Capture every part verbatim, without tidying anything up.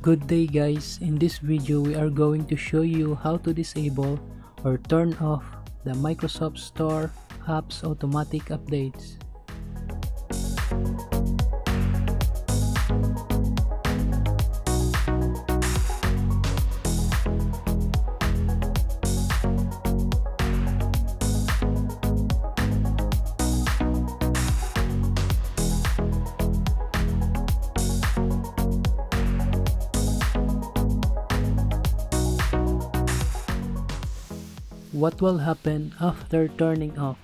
Good day guys, in this video we are going to show you how to disable or turn off the Microsoft Store apps automatic updates. What will happen after turning off?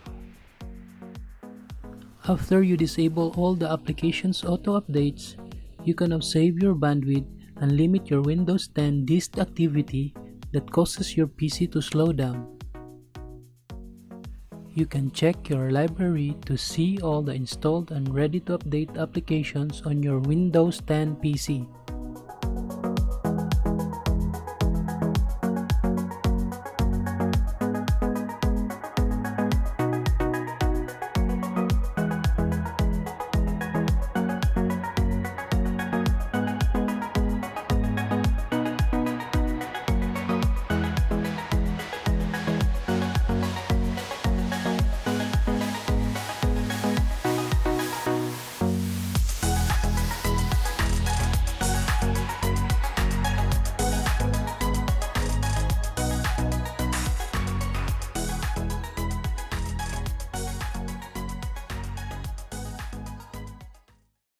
After you disable all the applications auto updates, you can now save your bandwidth and limit your Windows ten disk activity that causes your P C to slow down. You can check your library to see all the installed and ready to update applications on your Windows ten P C.